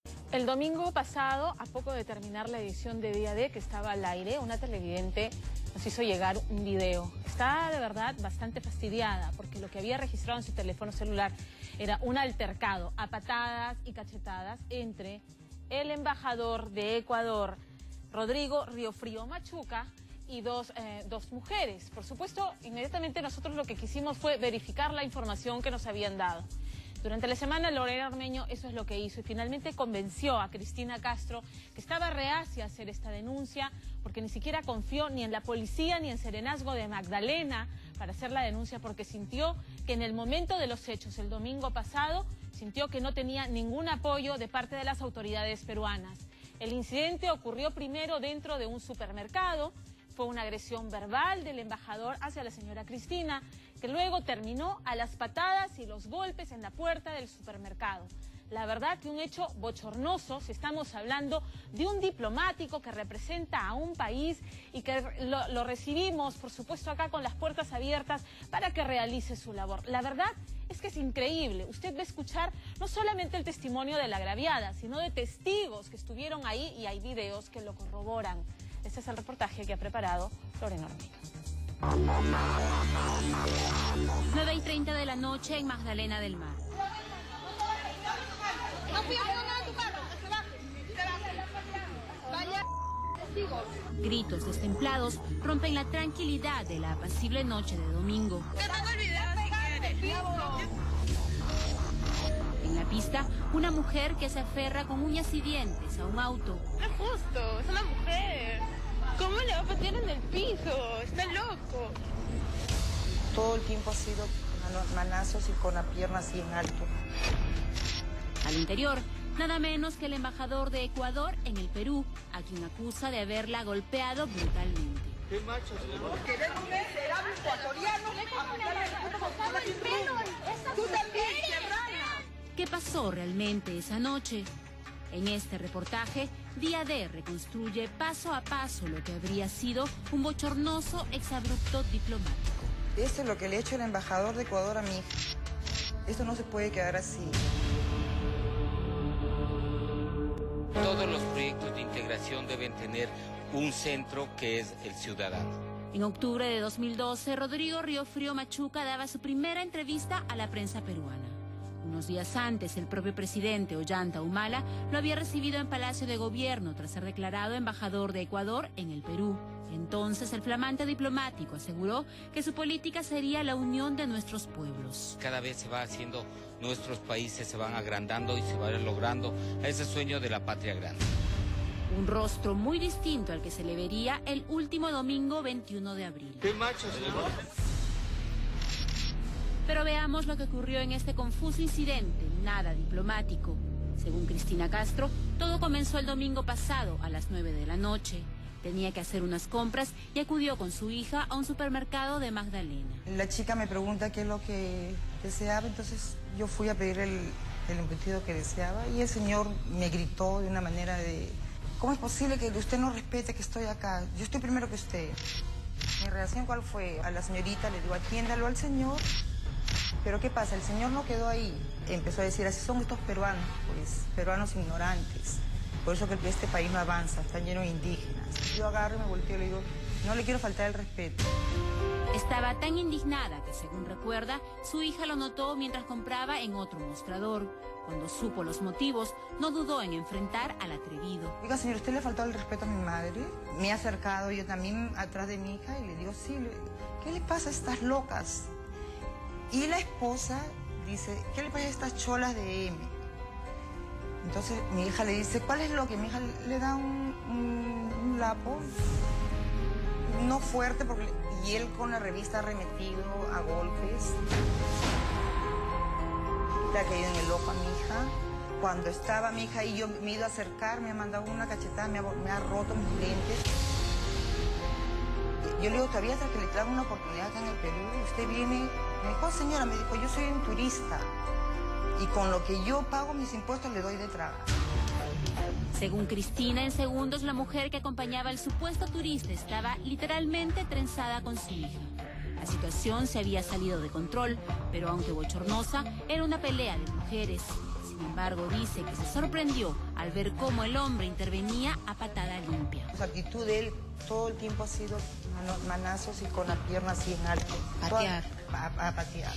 El domingo pasado, a poco de terminar la edición de Día D que estaba al aire, una televidente nos hizo llegar un video. Está de verdad bastante fastidiada porque lo que había registrado en su teléfono celular era un altercado a patadas y cachetadas entre el embajador de Ecuador, Rodrigo Riofrío Machuca, y dos mujeres. Por supuesto, inmediatamente nosotros lo que quisimos fue verificar la información que nos habían dado. Durante la semana, Lorena Ormeño eso es lo que hizo y finalmente convenció a Cristina Castro que estaba reacia a hacer esta denuncia porque ni siquiera confió ni en la policía ni en Serenazgo de Magdalena para hacer la denuncia porque sintió que en el momento de los hechos, el domingo pasado, sintió que no tenía ningún apoyo de parte de las autoridades peruanas. El incidente ocurrió primero dentro de un supermercado. Fue una agresión verbal del embajador hacia la señora Cristina, que luego terminó a las patadas y los golpes en la puerta del supermercado. La verdad que un hecho bochornoso, si estamos hablando de un diplomático que representa a un país y que lo recibimos, por supuesto, acá con las puertas abiertas para que realice su labor. La verdad es que es increíble. Usted va a escuchar no solamente el testimonio de la agraviada, sino de testigos que estuvieron ahí y hay videos que lo corroboran. Este es el reportaje que ha preparado Lorena Ormeño. 9:30 de la noche en Magdalena del Mar. No fui a nada a tu carro, que se baje. Vaya testigos. Gritos destemplados rompen la tranquilidad de la apacible noche de domingo. Te pongo el video si quieres. En la pista, una mujer que se aferra con uñas y dientes a un auto. No es justo, es una mujer. ¿Cómo le va a patear en el piso? Está loco. Todo el tiempo ha sido con manazos y con la pierna así en alto. Al interior, nada menos que el embajador de Ecuador en el Perú, a quien acusa de haberla golpeado brutalmente. ¿Qué macho, señor? Que ven un miserable ecuatoriano tú también, serrana. ¿Qué pasó realmente esa noche? En este reportaje, Día D reconstruye paso a paso lo que habría sido un bochornoso exabrupto diplomático. Esto es lo que le ha hecho el embajador de Ecuador a mi hija. Esto no se puede quedar así. Todos los proyectos de integración deben tener un centro que es el ciudadano. En octubre de 2012, Rodrigo Riofrío Machuca daba su primera entrevista a la prensa peruana. Unos días antes, el propio presidente Ollanta Humala lo había recibido en Palacio de Gobierno tras ser declarado embajador de Ecuador en el Perú. Entonces, el flamante diplomático aseguró que su política sería la unión de nuestros pueblos. Cada vez se va haciendo, nuestros países se van agrandando y se va logrando ese sueño de la patria grande. Un rostro muy distinto al que se le vería el último domingo 21 de abril. ¿Qué macho, señor? Pero veamos lo que ocurrió en este confuso incidente, nada diplomático. Según Cristina Castro, todo comenzó el domingo pasado a las 9 de la noche. Tenía que hacer unas compras y acudió con su hija a un supermercado de Magdalena. La chica me pregunta qué es lo que deseaba, entonces yo fui a pedir el embutido que deseaba y el señor me gritó de una manera de... ¿Cómo es posible que usted no respete que estoy acá? Yo estoy primero que usted. Mi reacción, ¿cuál fue? A la señorita le digo, atiéndalo al señor. Pero ¿qué pasa? El señor no quedó ahí. Empezó a decir, así son estos peruanos, pues, peruanos ignorantes. Por eso que este país no avanza, está lleno de indígenas. Yo agarro y me volteo y le digo, no le quiero faltar el respeto. Estaba tan indignada que, según recuerda, su hija lo notó mientras compraba en otro mostrador. Cuando supo los motivos, no dudó en enfrentar al atrevido. Oiga, señor, ¿usted le ha faltado el respeto a mi madre? Me he acercado yo también atrás de mi hija y le digo, sí, ¿qué le pasa a estas locas? Y la esposa dice, ¿qué le pasa a estas cholas de M? Entonces mi hija le dice, ¿cuál es lo que? Mi hija le da un lapo, no fuerte, porque, y él con la revista arremetido a golpes. Le ha caído en el ojo a mi hija. Cuando estaba mi hija y yo me he ido a acercar, me ha mandado una cachetada, me ha roto mis lentes. Yo le digo, todavía hasta que le traigo una oportunidad acá en el Perú, usted viene... Me dijo, señora, me dijo, yo soy un turista y con lo que yo pago mis impuestos le doy de tragar. Según Cristina, en segundos la mujer que acompañaba al supuesto turista estaba literalmente trenzada con su hija. La situación se había salido de control, pero aunque bochornosa, era una pelea de mujeres. Sin embargo, dice que se sorprendió al ver cómo el hombre intervenía a patada limpia. La actitud de él todo el tiempo ha sido manazos y con la pierna así en alto. Patear. A patear.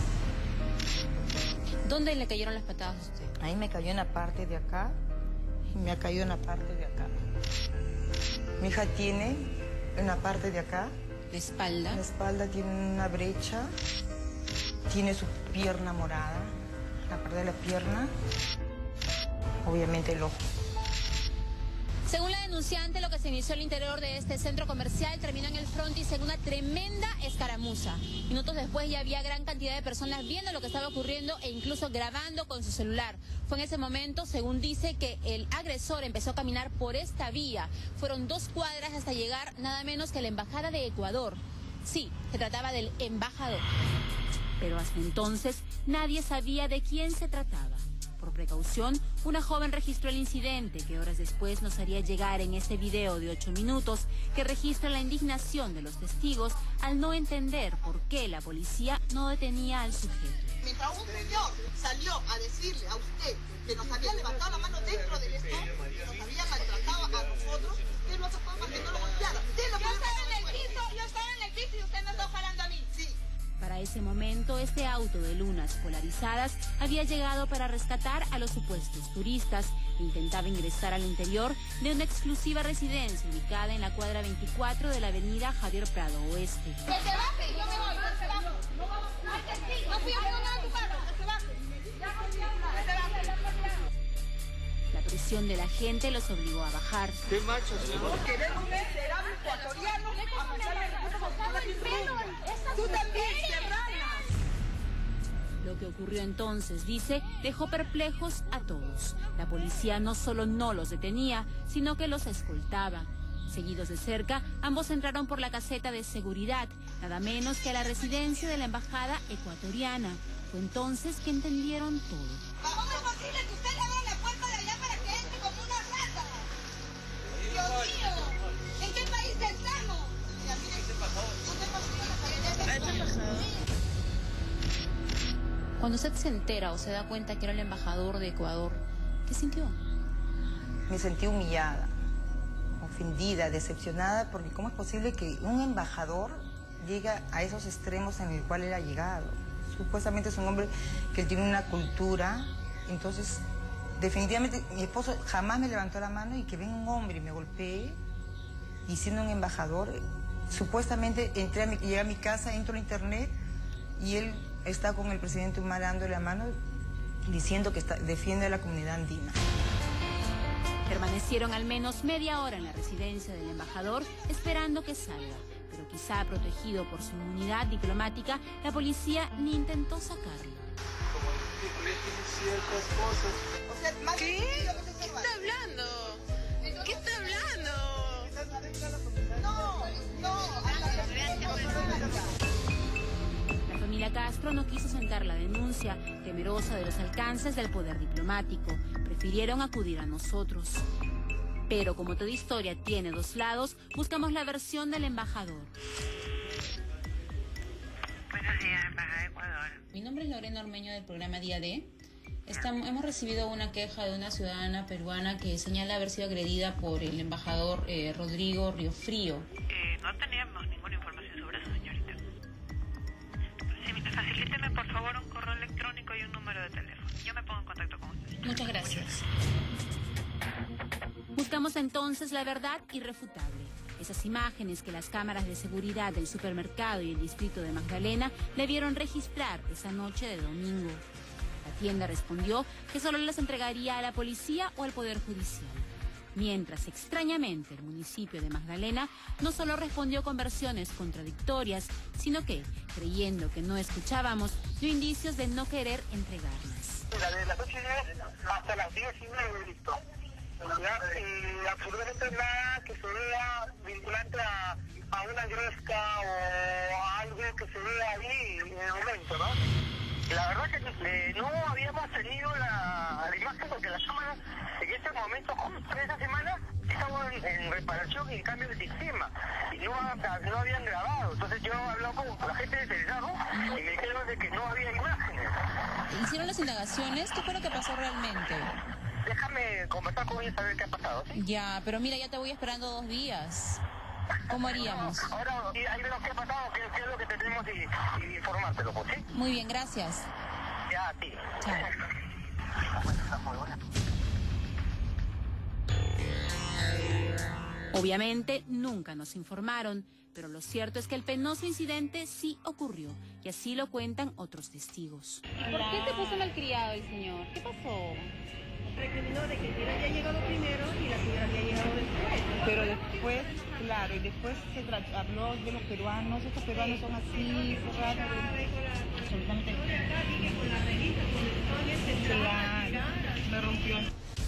¿Dónde le cayeron las patadas a usted? Ahí me cayó en la parte de acá y me ha caído en la parte de acá. Mi hija tiene en la parte de acá. ¿La espalda? La espalda tiene una brecha, tiene su pierna morada, la parte de la pierna, obviamente el ojo. Según la denunciante, lo que se inició al interior de este centro comercial terminó en el frontis en una tremenda escaramuza. Minutos después ya había gran cantidad de personas viendo lo que estaba ocurriendo e incluso grabando con su celular. Fue en ese momento, según dice, que el agresor empezó a caminar por esta vía. Fueron 2 cuadras hasta llegar nada menos que a la Embajada de Ecuador. Sí, se trataba del embajador. Pero hasta entonces nadie sabía de quién se trataba. Por precaución, una joven registró el incidente que horas después nos haría llegar en este video de 8 minutos que registra la indignación de los testigos al no entender por qué la policía no detenía al sujeto. Mientras un señor salió a decirle a usted que nos había levantado la mano dentro del stop, que nos había maltratado a nosotros, usted no se puede más que no lo golpeara. Yo estaba en el piso y usted me está jalando a mí. Sí. Para ese momento, este auto de lunas polarizadas había llegado para rescatar a los supuestos turistas e intentaba ingresar al interior de una exclusiva residencia ubicada en la cuadra 24 de la avenida Javier Prado Oeste. Que se baje, yo me voy, que se baje. No fui a nada a tu carro, que se baje. La presión de la gente los obligó a bajar. ¿Qué macho, señor? Porque ver un miserable ecuatoriano a mandarle recursos. Tú también, serrana. Lo que ocurrió entonces, dice, dejó perplejos a todos. La policía no solo no los detenía, sino que los escoltaba. Seguidos de cerca, ambos entraron por la caseta de seguridad, nada menos que a la residencia de la embajada ecuatoriana. Fue entonces que entendieron todo. ¿Cómo es posible que usted le abra la puerta de allá para que entre como una rata? Dios mío, ¿en qué país estamos? Cuando usted se entera o se da cuenta que era el embajador de Ecuador, ¿qué sintió? Me sentí humillada, ofendida, decepcionada, porque ¿cómo es posible que un embajador llegue a esos extremos en el cual él ha llegado? Supuestamente es un hombre que tiene una cultura, entonces definitivamente mi esposo jamás me levantó la mano y que venga un hombre y me golpee, y siendo un embajador, supuestamente llegué a mi casa, entro a internet y él está con el presidente Humala dándole la mano diciendo que defiende a la comunidad andina. Permanecieron al menos media hora en la residencia del embajador esperando que salga. Pero quizá protegido por su inmunidad diplomática, la policía ni intentó sacarlo. ¿Qué? ¿Qué está hablando? ¿Qué está hablando? La familia Castro no quiso sentar la denuncia, temerosa de los alcances del poder diplomático. Prefirieron acudir a nosotros. Pero como toda historia tiene 2 lados, buscamos la versión del embajador. Buenos días, Embajada de Ecuador. Mi nombre es Lorena Ormeño del programa Día D. Hemos recibido una queja de una ciudadana peruana que señala haber sido agredida por el embajador Rodrigo Riofrío. No teníamos ninguna información sobre eso, señorita. Sí, facilíteme por favor un correo electrónico y un número de teléfono. Yo me pongo en contacto con usted. Muchas gracias. Buscamos entonces la verdad irrefutable. Esas imágenes que las cámaras de seguridad del supermercado y el distrito de Magdalena le vieron registrar esa noche de domingo. La tienda respondió que solo las entregaría a la policía o al Poder Judicial. Mientras, extrañamente, el municipio de Magdalena no solo respondió con versiones contradictorias, sino que, creyendo que no escuchábamos, dio indicios de no querer entregarlas. De las 8:10 hasta las 10:09 listo. Absolutamente nada que se vea vinculante a una gresca o a algo que se vea ahí en el momento, ¿no? La verdad que no habíamos tenido la imagen porque la cámara en ese momento momento justo en esa semana estaban en reparación y en cambio de sistema y no habían grabado. Entonces yo hablé con la gente de Telesado y me dijeron de que no había imágenes. ¿Hicieron las indagaciones? ¿Qué fue lo que pasó realmente? Déjame conversar con ellos a ver qué ha pasado, ¿sí? Ya, pero mira, ya te voy esperando 2 días. ¿Cómo haríamos? Ahora, ahí vemos qué ha pasado, qué es lo que tenemos y informártelo, pues, ¿sí? Muy bien, gracias. Ya, a ti. Chao. Obviamente nunca nos informaron, pero lo cierto es que el penoso incidente sí ocurrió, y así lo cuentan otros testigos. ¿Y por qué se puso malcriado el señor? ¿Qué pasó? Recriminó de que él había llegado primero y la señora había llegado después. Pero después, claro, y después se habló de los peruanos, estos peruanos son así, cerrados, absolutamente. Con la revista, con el Claro, me rompió.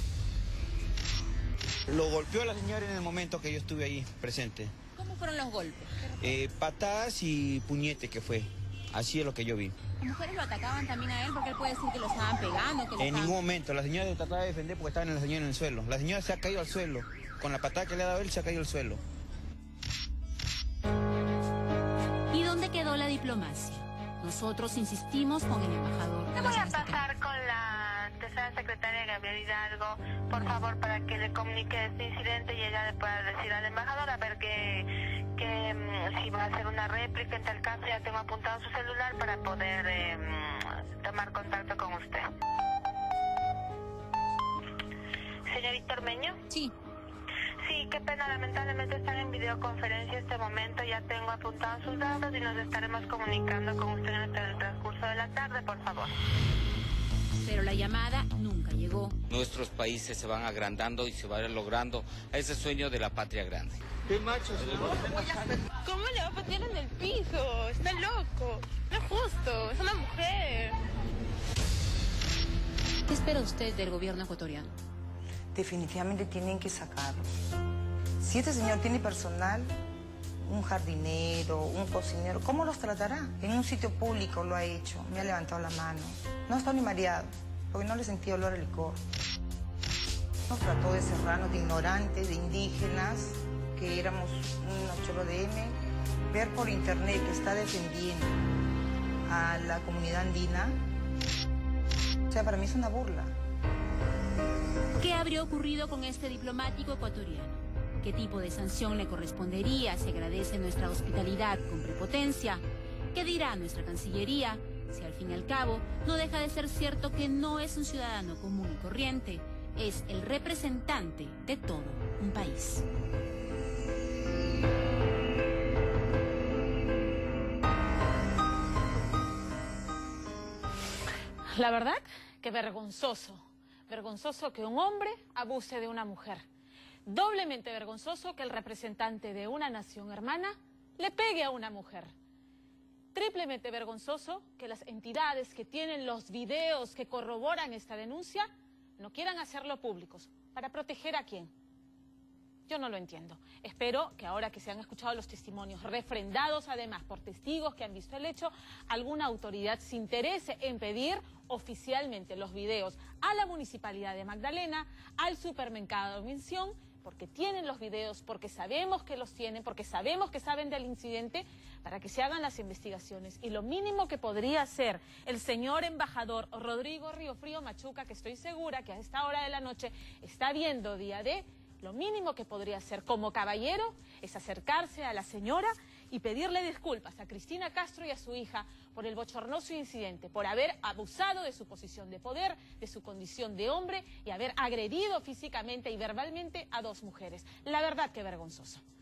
Lo golpeó a la señora en el momento que yo estuve ahí presente. ¿Cómo fueron los golpes? Patadas y puñete que fue. Así es lo que yo vi. ¿Las mujeres lo atacaban también a él porque él puede decir que lo estaban pegando? Que lo En estaban... ningún momento. La señora se trataba de defender porque estaba la señora en el suelo. La señora se ha caído al suelo. Con la patada que le ha dado él se ha caído al suelo. ¿Y dónde quedó la diplomacia? Nosotros insistimos con el embajador. Te voy a pasar con la tercera secretaria Gabriel Hidalgo, por favor, para que le comunique este incidente y ella le pueda decir al embajador a ver que si va a hacer una réplica. En tal caso ya tengo apuntado su celular para poder tomar contacto con usted. Señorita Ormeño. Sí. Sí, qué pena, lamentablemente están en videoconferencia este momento, ya tengo apuntados sus datos y nos estaremos comunicando con usted en el transcurso de la tarde, por favor. Pero la llamada nunca llegó. Nuestros países se van agrandando y se va logrando a ese sueño de la patria grande. ¿Qué machos? ¿Cómo le va a patear en el piso? Está loco. No es justo, es una mujer. ¿Qué espera usted del gobierno ecuatoriano? Definitivamente tienen que sacarlo. Si este señor tiene personal, un jardinero, un cocinero, ¿cómo los tratará? En un sitio público lo ha hecho, me ha levantado la mano. No está ni mareado, porque no le sentía olor a licor. Nos trató de serranos, de ignorantes, de indígenas, que éramos unos cholos de M. Ver por internet que está defendiendo a la comunidad andina, o sea, para mí es una burla. ¿Qué habría ocurrido con este diplomático ecuatoriano? ¿Qué tipo de sanción le correspondería si agradece nuestra hospitalidad con prepotencia? ¿Qué dirá nuestra Cancillería si al fin y al cabo no deja de ser cierto que no es un ciudadano común y corriente, es el representante de todo un país? La verdad que vergonzoso. Vergonzoso que un hombre abuse de una mujer. Doblemente vergonzoso que el representante de una nación hermana le pegue a una mujer. Triplemente vergonzoso que las entidades que tienen los videos que corroboran esta denuncia no quieran hacerlo públicos. ¿Para proteger a quién? Yo no lo entiendo. Espero que ahora que se han escuchado los testimonios, refrendados además por testigos que han visto el hecho, alguna autoridad se interese en pedir oficialmente los videos a la Municipalidad de Magdalena, al Supermercado Mención, porque tienen los videos, porque sabemos que los tienen, porque sabemos que saben del incidente, para que se hagan las investigaciones. Y lo mínimo que podría hacer el señor embajador Rodrigo Riofrío Machuca, que estoy segura que a esta hora de la noche está viendo Día D, lo mínimo que podría hacer como caballero es acercarse a la señora y pedirle disculpas a Cristina Castro y a su hija por el bochornoso incidente, por haber abusado de su posición de poder, de su condición de hombre y haber agredido físicamente y verbalmente a 2 mujeres. La verdad que vergonzoso.